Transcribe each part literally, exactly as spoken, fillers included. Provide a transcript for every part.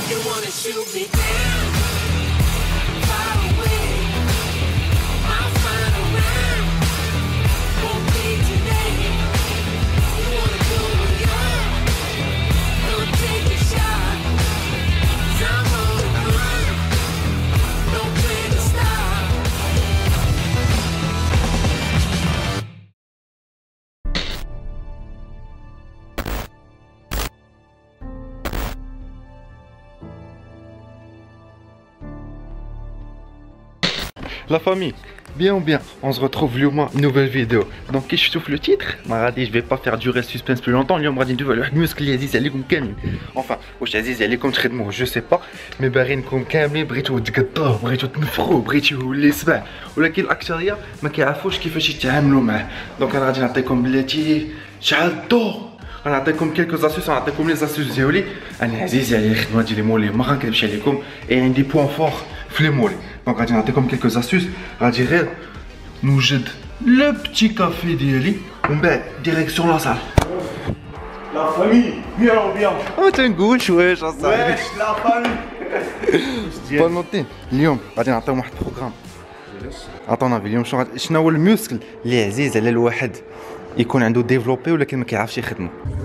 You wanna shoot me down, far away. My final round won't be today. You wanna go young, don't take a shot. 'Cause I'm on the run, no plan to stop. La famille, bien ou bien, on se retrouve اليوم nouvelle vidéo. Donc كي شفتوا في le titre, ما غاديش je vais pas faire durer le suspense plus longtemps. اليوم غادي ندوي على واحد الميوسكل اللي عزيز عليكم كاملين. Enfin, واش عزيز عليكم تخدموه جو سي با، مي باغينكم كاملين بغيتو تقطوه، بغيتو تنفخوه، بغيتو يولي سبع، ولكن الاكثريه ما كيعرفوش كيفاش يتعاملوا معاه. دونك انا غادي نعطيكم بلاتي شعل الضوء، غنعطيكم كيلكو اسيوس، غنعطيكم لي اسيوس ديالي. انا عزيز عليا الخدمه ديال لي مولي، ما غنكذبش عليكم، اي عندي بوان فور في لي مولي. دونك غادي نعطيكم كيلكو اسيوس، غادي غير نوجد لو بتي كافي ديالي ومن بعد ديريكسيون لا صال. لا فامي بيان او بيان. ما تنقولش واش اصاحبي. واش لا فامي. بانوتين اليوم غادي نعطيهم واحد البروغرام. عطونا في اليوم شنو شنو هو الميوسكل اللي عزيز على الواحد يكون عنده ديفلوبي ولكن ما كيعرفش يخدمه.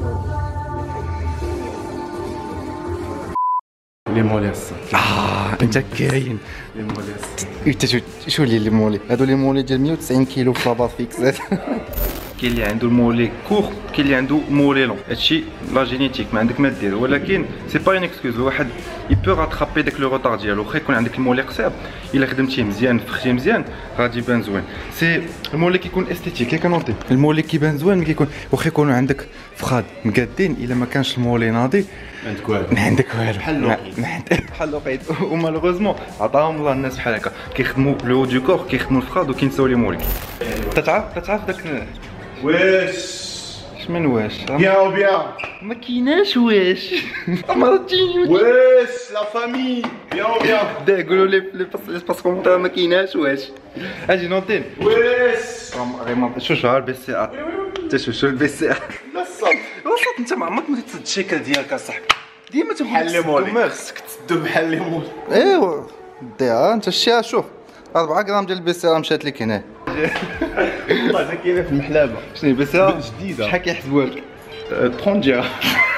لي مولي الصاد. اه انت كاين لي مولي الصاد. انت شو شو اللي لي مولي هادو لي مولي ديال مية وتسعين كيلو في لاباط فيكسات. كاين اللي عنده المولي كور، كاين اللي عنده مولي لون. هادشي لا جينيتيك ما عندك ما دير، ولكن سي با اون اكسكوز. الواحد يبو راترابي داك لو روتار ديالو. واخا يكون عندك المولي قصير، الا خدمتيه مزيان فختيه مزيان غادي يبان زوين. سي المولي كيكون استيتيك ياك نوضي، المولي كيبان زوين ملي كيكون. واخا يكونوا عندك فخاد مقادين، الا ما كانش المولي ناضي ما عندك والو. ما عندك والو، بحال لوقيت. ما عندك بحال لوقيت. ومالوغوزمون عطاهم الله الناس بحال هكا كيخدموا لو هو دو كور، كيخدموا الفخاد وكينساو لي مولي. تتعرف تتعرف داك واش شمن واش بيان او بيان. ما كايناش واش. مرتين واش لا فامي بيان او بيان. دا قولوا لي لي باس كومونتير ما كايناش واش. اجي نوطين واش غير شو شو البي سي ار. انت شو شو البي سي ار. لا الصاد. وصلت انت ما عمرك ما تسد الشيكل ديالك اصاحبي، ديما تكون بحال لي مولي. خصك تسدو بحال لي مولي. ايوا ديها انت الشيء. شوف أربعة غرام ديال البي سي ار مشات لك هنا. والله انا كاينه في المحلابه. شنو البي سي ار جديده. شحال كيحسبوها لك؟ ثلاثين درهم.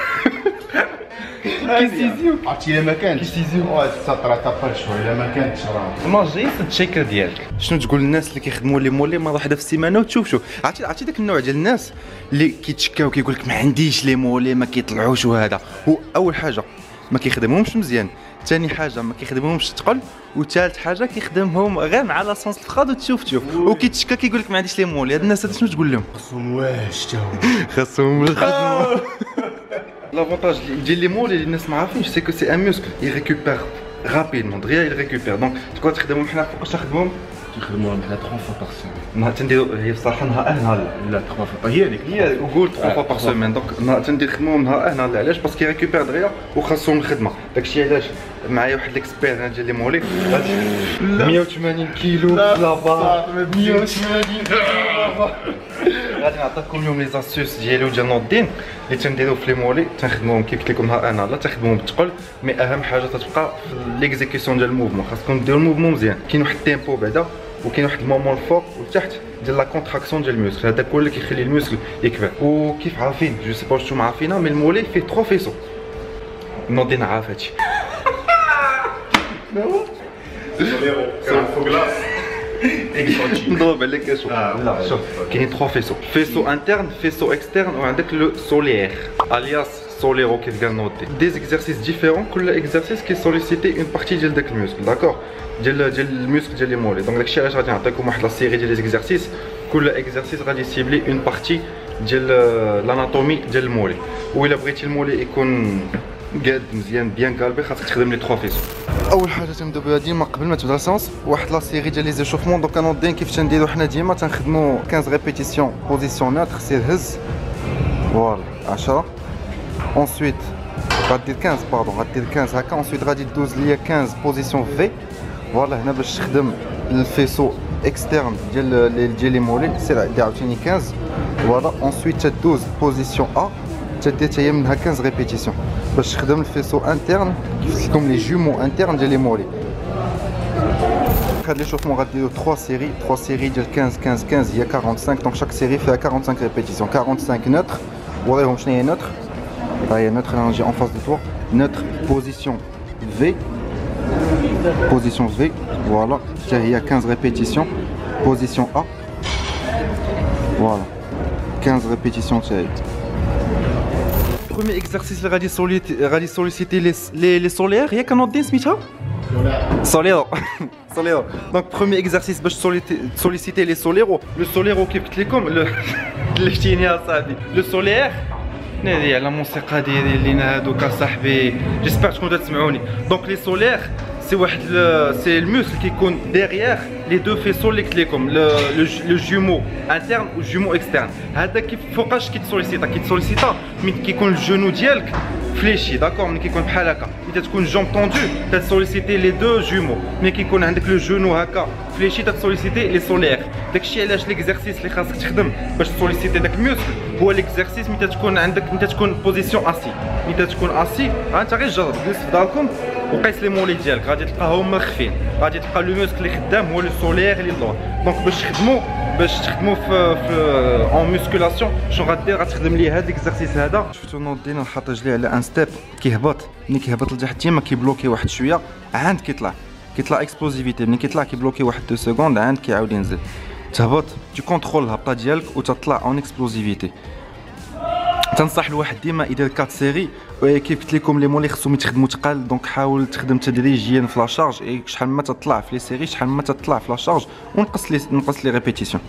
كيسيزيوك. عرفتي الا ما كانش كيسيزيوك. واه السطره تابل شويه الا ما كانتش راه. المره الجايه سد الشيكل ديالك. شنو تقول للناس اللي كيخدموا لي مولي مره واحده في السيمانه وتشوف شوف عرفتي عرفتي داك النوع ديال الناس اللي كيتشكاو كيقول لك ما عنديش لي مولي ما كيطلعوش وهذا. هو اول حاجه ما كيخدمهمش مزيان، ثاني حاجه ما كيخدمهمش ثقل، وثالث حاجه كيخدمهم غير مع لاسونس الفخاد وتشوف تشوف وكيتشكى كيقول لك ما عنديش لي مولي. هاد الناس هاد شنو تقول لهم؟ خصهم واش تا هو. خاصهم الخدمه. L'avantage ديال لي مولي اللي الناس ما عارفينش سي كو سي ان موسكل يريكوبير رابيدمون دغيا يريكوبير. دونك تقدر تخدمهم حنا فوقاش تخدمهم تخدموهم حنا ثلاث فوا باغ سيمين. نهار تنديرو هي بصراحه نهار اه نهار لا. لا ثلاث فوا هي هذيك هي وقول ثلاث فوا باغ سيمين. دونك نهار تندير خدمهم نهار اه نهار لا. علاش؟ باسكو يريكوبير دغيا وخاصهم الخدمه. داكشي علاش معايا واحد ليكسبير ديال لي مولي مية وثمانين كيلو لابا مية وثمانين غادي نعطيكم اليوم لي زاسيوس ديالي وديال نوضين اللي تنديرو في لي مولي. تنخدموهم كيف قلت لكم نهار انا لا تخدموهم بالثقل، مي اهم حاجه تتبقى في ليكزيكسيون ديال الموفمون. خاصكم ديروا الموفمون مزيان. كاين واحد التيمبو بعدا وكاين واحد المومون الفوق والتحت ديال لا كونتراكسيون ديال الميوسكل. هذاك هو اللي كيخلي الميوسكل يكبر. وكيف عارفين جو سي با واش نتوما عارفينها، مي المولي فيه ثلاثة فيسو. نوضين عارف هادشي. فوق لاص. نضرب عليك شوف. لا شوف كاين ثلاثة فيسو، فيسو انترن فيسو اكسترن وعندك لو سوليير الياس سوليرو كيف قال نوضي. دي زيكزارسيس ديفيرون، كل اكزارسيس كي سوليسيتي اون بارتي ديال داك الميوسكل داكور ديال ديال الميوسكل ديال لي مولي. دونك داكشي علاش غادي نعطيكم واحد لا سيري ديال لي زيكزارسيس، كل اكزارسيس غادي يسيبلي اون بارتي ديال لاناتومي ديال المولي. وإلا بغيتي المولي يكون قاد مزيان بيان قالبي خاصك تخدم لي ثلاثة فيسو. اول حاجه تنبداو بها ديما قبل ما تبدا السيونس واحد لا سيري ديال لي زيشوفمون. دونك كنوضين كيف تنديرو حنا ديما تنخدمو خمسطاش ريبيتيسيون بوزيسيون نوتر، سير هز فوالا عشرة. اونسويت غادير خمسطاش باردون غادير خمسطاش هكا. اونسويت غادي دوز ليا خمسطاش بوزيسيون في فوالا هنا باش تخدم الفيسو اكسترن ديال ديال لي مولي. سير عندي عاوتاني خمسطاش فوالا. اونسويت تدوز بوزيسيون ا تدير حتى هي منها quinze répétitions باش تخدم الفيسو انترن كيفكم لي جومو انترن ديال لي مولي. هاد لي شوفمون غاديرو trois séries trois séries ديال quinze quinze quinze هي quarante-cinq دونك شاك سيري فيها quarante-cinq répétitions quarante-cinq neutre. ورايهم شنو هي neutre. ها هي neutre انا نجي en face de toi neutre position V position V voilà حتى هي quinze répétitions position A voilà quinze répétitions حتى هي. Premier exercice اللي غادي غادي solliciter les les les solaires ياك كنوضين سميتها Solero. Solero. Donc premier exercice باش solliciter les soleros. Le solero كيف قلت لكم لفتيني يا صاحبي. Le solaire نادي على الموسيقى ديالي لينا هادوك صاحبي. J'espère تكونوا تسمعوني. Donc les solaires c'est واحد c'est le muscle qui يكون derrière les deux faisceaux اللي قلت لكم le le jumeau interne ou jumeau externe. هذا كيف فوقاش كيتسوليسيتا كيتسوليسيتا من كيكون الجنو ديالك فليشي داكور ملي كيكون بحال هكا ملي تكون جومب طوندو تتسوليسيتي لي دو جومو ملي كيكون عندك لو جونو هكا فليشي تتسوليسيتي لي سولير داكشي علاش ليكزارسيس اللي خاصك تخدم باش تسوليسيتي داك الميوسكل هو ليكزارسيس ملي تكون عندك ملي تكون بوزيسيون اسي ملي تكون اسي انت غير جرب جلس في داركم وقيس لي مولي ديالك غادي تلقاهم مخفين غادي تلقى لو ميوسكل اللي خدام هو لو سولير اللي اللور دونك باش تخدمو باش تخدمو في في اون موسكولاسيون شنو غدير غتخدم ليه هاد ليكزارسيس هذا شفتو نوضينا نحط رجلي على ان ستيب كيهبط ملي كيهبط لتحت ديما كيبلوكي واحد شويه عند كيطلع كيطلع اكسبلوزيفيتي ملي كيطلع كيبلوكي واحد دو سكوند عند كيعاود ينزل تهبط تو كونترول الهبطه ديالك وتطلع اون اكسبلوزيفيتي. تنصح الواحد ديما يدير أربعة سيري كيف قلت لكم لي مولي خصهم يتخدموا تقال دونك حاول تخدم تدريجيا في لا شارج شحال ما تطلع في لي سيري شحال ما تطلع في لا شارج ونقص لي نقص لي ريبيتيسيون.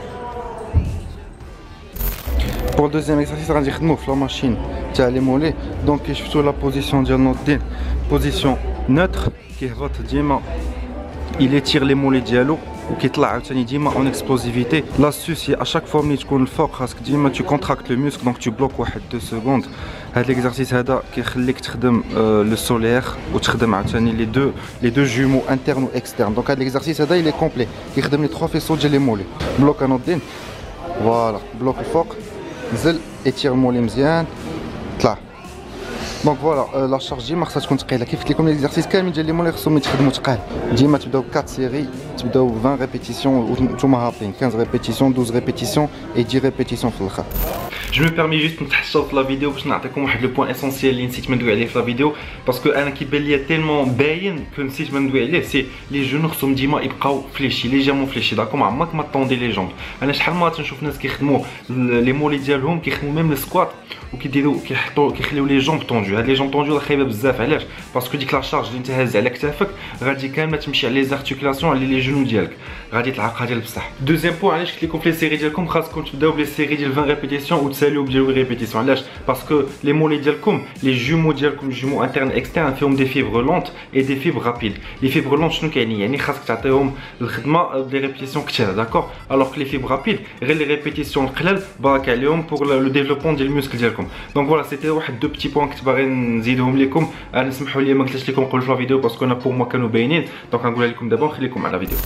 Pour le deuxième exercice غادي نخدمو في لا ماشين تاع لي مولي دونك كي شفتو لا بوزيسيون ديال نوضين بوزيسيون نوتر كيهبط ديما il étire les mollets ديالو وكيطلع عاوتاني ديما اون اكسبلوزيفيتي. لاستوس هي اشاك فوا ملي تكون الفوق خاصك ديما تو كونتراكت لو موسك دونك تو بلوك واحد دو سكوند. هاد ليكزارسيس هذا كيخليك تخدم لو سولير وتخدم عاوتاني لي دو لي دو جومو انترن و اكسترن دونك هاد ليكزارسيس هذا يلي كومبلي كيخدم لي تخوا فيسو ديال لي مولي بلوك انوضين فوالا بلوك الفوق نزل ايتير مولي مزيان طلع دونك فوالا لا شارج ديما خصها تكون ثقيله كيف قلت لكم ليكزارسيس كاملين ديال لي مولي خصهم يتخدموا ثقال ديما تبداو أربعة سيري تبداو عشرين ريبيتيسيون وانتوما هابطين خمسطاش ريبيتيسيون اثنا عشر ريبيتيسيون و عشرة ريبيتيسيون في الاخر. جو مي بيرمي جوست نتحشر في لا فيديو باش نعطيكم واحد لو بوين اسونسيال اللي نسيت ما ندوي عليه في لا فيديو باسكو انا كيبان ليا تيلمون باين كو نسيت ما ندوي عليه سي لي جونو خصهم ديما يبقاو فليشي ليجيرمون فليشي داكو عمرك ما طوندي لي جومب. انا شحال ما تنشوف ناس كيخدموا لي مولي ديالهم كيخدموا ميم السكوات وكيديروا كيحطوا كيخليو لي جومب طوندو. هاد لي جومب طوندو خايبه بزاف علاش باسكو ديك لا شارج اللي انت هاز على كتافك غادي كامله تمشي على لي زارتيكولاسيون على لي جونو ديالك غادي تلعق ديال بصح. دوزيام بوين علاش قلت لكم في لي سيري ديالكم خاصكم تبداو بلي سيري ديال عشرين ريبيتيسيون وتساليو بديال عشرين ريبيتيسيون علاش باسكو لي مولي ديالكم لي جومو ديالكم جومو انترن اكسترن فيهم دي فيبر لونت اي دي فيبر رابيد. لي فيبر لونت شنو كيعني يعني خاصك تعطيهم الخدمه دي ريبيتيسيون كثيره داكور الوغ لي فيبر رابيد غير لي ريبيتيسيون القلال بارك عليهم بور لو ديفلوبمون ديال الموسكل ديالكم. دونك فوالا سيتي واحد دو بتي بوين كنت باغي نزيدهم لكم. انا سمحوا لي ما قلتش لكم قبل في لا فيديو باسكو انا بور موا كانوا باينين دونك غنقولها لكم دابا ونخليكم على الفيديو.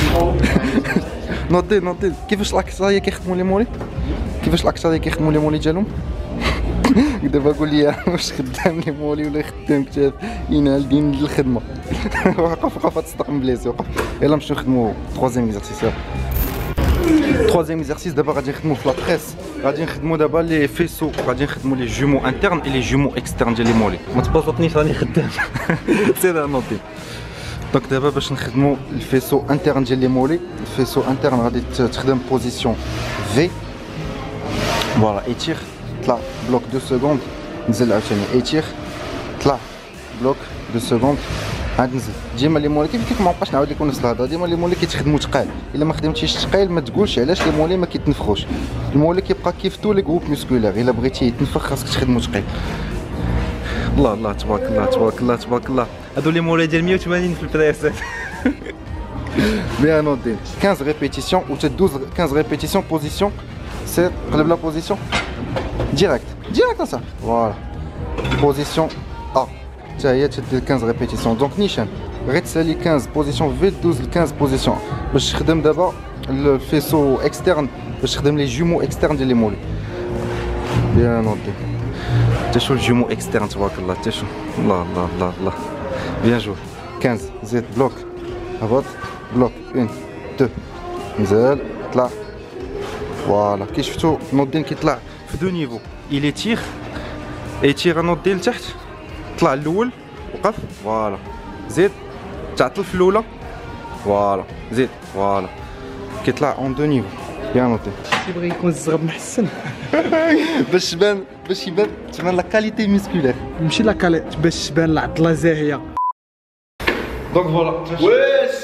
نوضي نوضي كيفاش الاكساريه كيخدموا لي مولي كيفاش الاكساريه كيخدموا لي مولي ديالهم دابا قول لي واش خدام لي مولي ولا خدام كتاف ينال دين الخدمه. وقف وقف تصدق من بليزي وقف يلا نمشيو نخدموا troisième exercice. troisième exercice دابا غادي نخدموا في لا بريس غادي نخدموا دابا لي فيسو غادي نخدموا لي جومو انترن اي لي جومو اكسترن ديال لي مولي. ما تبسطنيش راني خدام سير نوضي. دونك دابا باش نخدموا الفيسو انترن ديال لي مولي الفيسو انترن غادي تخدم بوزيسيون في فوالا ايتير طلع بلوك دو سكوند نزل عاوتاني ايتير طلع بلوك دو سكوند عاد نزل. ديما لي مولي كيف كيف ما بقاش نعاود لكم نفس الهضره ديما لي مولي كيتخدموا ثقال الا ما خدمتيش ثقيل ما تقولش علاش لي مولي ما كيتنفخوش. المولي كيبقى كيف تو لي جروب مسكولير الا بغيتي يتنفخ خاصك تخدموا ثقيل. الله الله تبارك الله تبارك الله تبارك الله هادو لي مولي ديال مية وثمانين في البريسات. بيان نوضين خمسطاش ريبيتيسيون و تدوز خمسطاش ريبيتيسيون بوزيسيون سير قلب لا بوزيسيون ديريكت ديريكت اصاحبي فوالا بوزيسيون ا حتى هي تدير خمسطاش ريبيتيسيون دونك نيشان غير تسالي خمسطاش بوزيسيون في دوز ل خمسطاش بوزيسيون باش تخدم دابا الفيسو اكسترن باش تخدم لي جومو اكسترن ديال لي مولي. بيان نوضين حتى شو الجمو اكسترن تبارك الله حتى شو الله الله الله الله بيان جو خمسطاش زيد بلوك هبط بلوك واحد اثنين نزل طلع فوالا كي شفتو نوضين كيطلع في دو نيفو إلي تيغ يتيغ نوضي لتحت طلع الاول وقف فوالا زيد تعطل في الاولى فوالا زيد فوالا كيطلع اون دو نيفو بيان نوتي تيبغي يكون الزغب محسن باش تبان باش يبان تبان لا كاليتي مسكولير ماشي لا كالي باش تبان العضله زاهيه. دونك فوالا واش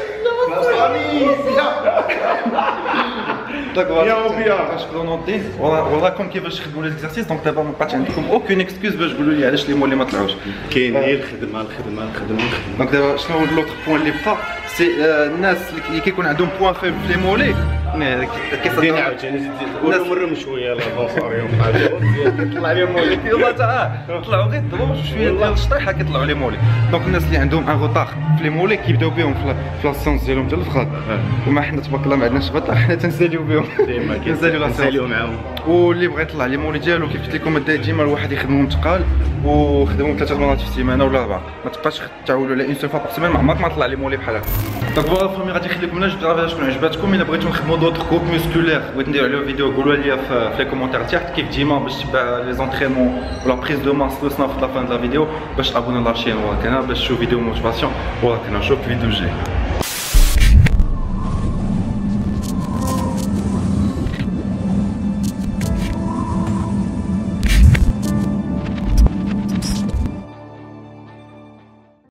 دونك فوالا بيان وبيان. نشكرو نوضين وراكم كيفاش تخدموا لي زيكزارسيس. دونك دابا ما بقاتش عندكم اوكين اكسكيوز باش تقولوا لي علاش لي مولي ما طلعوش. كاين غير الخدمه الخدمه الخدمه الخدمه. دونك دابا شنو هو لوطر بوان اللي بقى سي الناس اللي كيكون عندهم بوان فيبل في لي مولي كاين عاوتاني ولا مرهم شويه لافونس عليهم عاوتاني طلع لهم مولي يلا تا طلعوا غير دروج شويه ديال الشطيحه كيطلعوا لي مولي. دونك الناس اللي عندهم ان روطار في لي مولي كيبداو بهم في لاسونس ديالهم حتى الاخر. وما حنا تبارك الله ما عندناش غطا حنا تنساليو بهم ديما كنساليو كنساليو معاهم. واللي بغى يطلع لي مولي ديالو كيف قلت لكم ديما الواحد يخدمهم ثقال وخدمهم ثلاثه مرات في السيمانه ولا اربعه. ما تبقاش تعولوا على اون سول فوا باغ سيمين ما عمرك ما طلع لي مولي بحال هكا. دونك فوالا فامي غادي نخليكم نجبد راه شكون عجباتكم. الا بغيتو نخدموا دوطر كروب مسكولير بغيت ندير عليه فيديو قولوا لي في لي كومونتير تحت كيف ديما باش تبع لي زونترينمون ولا بريز دو ماس وصلنا في لا فان د لا فيديو باش تابوني لاشين وراك هنا باش تشوف فيديو موتيفاسيون وراك هنا نشوف فيديو جاي.